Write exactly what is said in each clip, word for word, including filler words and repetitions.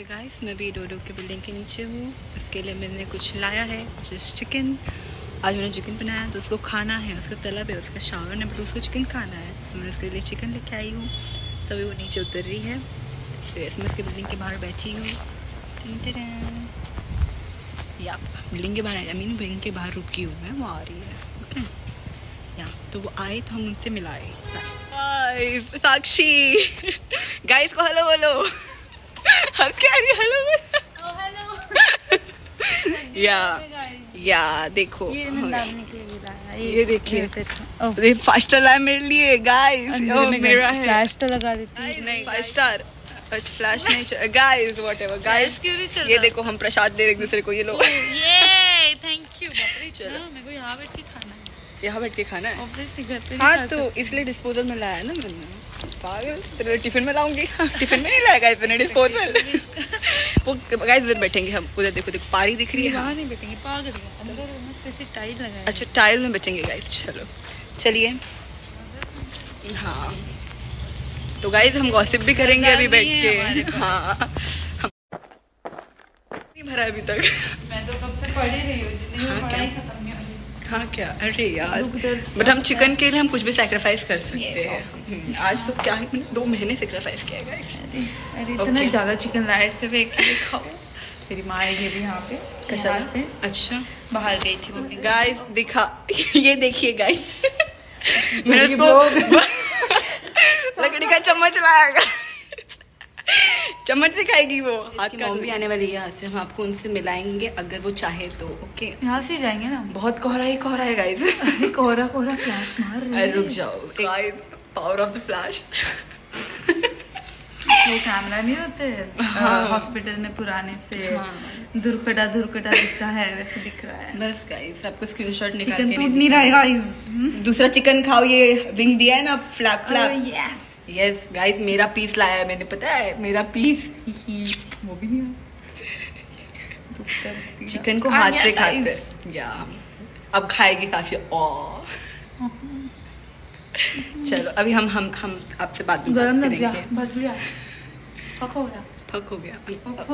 से गाइस, मैं भी डोडो के बिल्डिंग के नीचे हूँ। इसके लिए मैंने कुछ लाया है, जस्ट चिकन। आज मैंने चिकन बनाया तो उसको खाना है, उसका तलब है, उसका शावर है, बट उसको चिकन खाना है तो मैंने उसके लिए चिकन लेके आई हूँ। तभी वो नीचे उतर रही है, इसमें इसके बिल्डिंग के बाहर बैठी हूँ। या बिल्डिंग के बाहर आई मीन बिल्डिंग के बाहर रुकी हूँ मैं, वो आ रही है। ओके या तो वो आए तो हम उनसे मिलाए। साक्षी गाइस को हेलो बोलो। हम क्या रही हेलो बोलो। या या देखो ये डालने के लिए लाया, ये, ये देखिए ये फाइव स्टार लाया मेरे लिए गाइस। मेरा है फ्लैश तो लगा देती है। नहीं फाइव स्टार अच्छा फ्लैश नहीं गाइस व्हाटएवर गाइस। क्यों नहीं चल ये देखो हम प्रसाद दे रहे एक दूसरे को, ये लो। ये थैंक यू। बाप रे चलो मेरे को यहाँ बैठ के खाना है, यहाँ बैठ के खाना है ऑब्वियसली घर पे। हाँ तो इसलिए डिस्पोजल में लाया ना मैंने। पागल तेरे टिफिन में लाऊंगी। टिफिन में नहीं लाएगा इतने डिस्पोजल। वो गाइस उधर बैठेंगे हम, उधर देखो देखो पारी दिख रही है। वहाँ नहीं बैठेंगे पागल, अंदर मस्त ऐसे टाइल लगाया। अच्छा टाइल में बैठेंगे गाइस। चलो चलिए। हाँ तो गाइस हम गॉसिप भी करेंगे अभी बैठ के। हाँ नहीं भरा अभी तक। मैं तो कब से पढ़ ही रही हूँ, जितनी भी पढ़ाई खत्म नहीं हो रही। हाँ क्या अरे यार, बट हम चिकन के लिए हम कुछ भी सैक्रिफाइस कर सकते हैं। आज तो क्या है दो महीने सैक्रिफाइस किया गाइस। अरे इतना ज्यादा चिकन राइस से एक खाओ। मेरी माँ आई भी यहाँ पे कशा से। अच्छा बाहर गई थी मम्मी। गाइस दिखा ये देखिए गाइस मैंने उसको लकड़ी का चम्मच लाया। चम्मच दिखाएगी वो। हाथ का मम्मी आने वाली है, यहाँ से हम आपको उनसे मिलाएंगे अगर वो चाहे तो। ओके यहाँ से जाएंगे ना। बहुत कोहरा ही कोहरा है गाइस। कोहरा कोहरा फ्लैश मार रही है। रुक जाओ guys, power off the flash. वो कैमरा नहीं होते हॉस्पिटल में पुराने से, धुरकटा धुरकटा दिखता है वैसे दिख रहा है। बस गाइस आपको स्क्रीनशॉट निकाल के चिकन टूट नहीं रहा है गाइस। दूसरा चिकन खाओ, ये विंग दिया है ना flap flap. Yes yes guys मेरा पीस लाया है मैंने, पता है मेरा पीस। वो भी नहीं चिकन को हाथ से खाते या अब खाएगी साक्षी। ओ चलो अभी हम हम हम आपसे बात गरम लग गया, भग गया, फक हो गया, फक हो गया।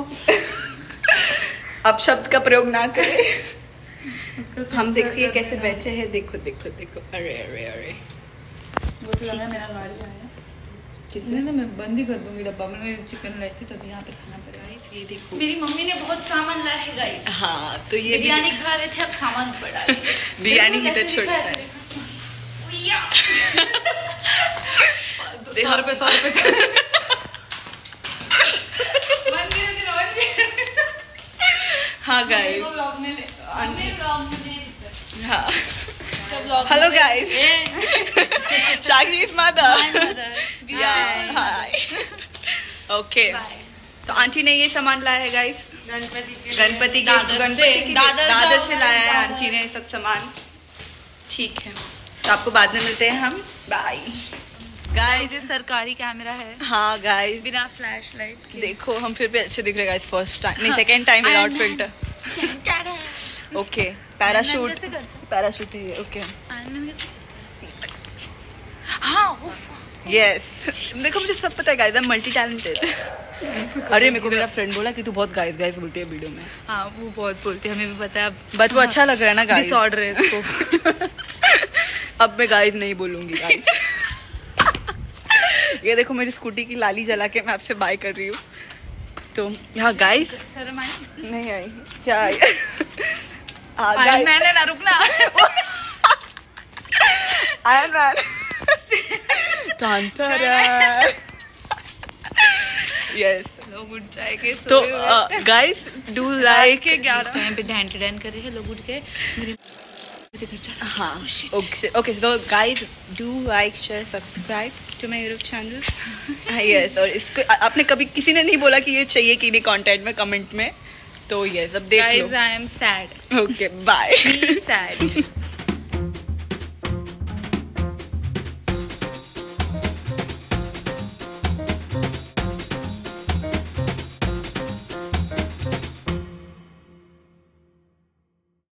अब शब्द का प्रयोग ना करें। हम देखिए कैसे बैठे हैं, देखो देखो देखो। अरे अरे अरे वो तो लगा मेरा गाड़ी आया। किसने ना मैं बंद ही कर दूंगी डब्बा में चिकन लाई थी तभी यहाँ पे खाना पड़ेगा। ये देखो मेरी मम्मी ने बहुत सामान लाया है गाइस। हाँ तो ये बिरयानी खा रहे थे, अब सामान बढ़ा रहे हैं। बिरयानी ही तो छोड़ता है। सौ रुपए सौ रुपए हाँ गाइस हाँ hello guys Sakshi is mother. Okay तो आंटी ने ये सामान लाया है गाइस, गणपति के गणपति के दादर से लाया है आंटी ने सब सामान। ठीक है तो आपको बाद में मिलते हैं हम। Bye guys. ये सरकारी कैमरा है। हाँ गाइस बिना फ्लैश लाइट के देखो हम फिर भी अच्छे दिख रहे गाइस। फर्स्ट टाइम नहीं second time without filter. Okay parachute parachute है। ओके हाँ यस देखो मुझे सब पता है guys, I am multi talented. अरे मेरे को मेरा फ्रेंड बोला कि तू बहुत गाइस गाइस बोलती है वीडियो में। हाँ वो बहुत बोलती है, हमें भी पता है। बट वो अच्छा लग रहा है ना गाइस। डिसऑर्डर है इसको। अब मैं गाइस नहीं बोलूंगी गाइस। ये देखो मेरी स्कूटी की लाली जला के मैं आपसे बाय कर रही हूँ। तो हाँ गाइस शर्म आई नहीं आई क्या आई? आयरन मैन है ना, रुकना। आयरन मैन यस लोग उठ जाएंगे। तो गाइस डू लाइक के ग्यारह टाइम पे डैन डैन कर रहे हैं लोग उठ के। हाँ ओके ओके तो guys do like share subscribe to my YouTube channel. Yes और इसको आपने कभी किसी ने नहीं बोला कि ये चाहिए कि नहीं कंटेंट में कमेंट में, तो यस अब देख लो। Guys I am sad. Okay bye. Sad.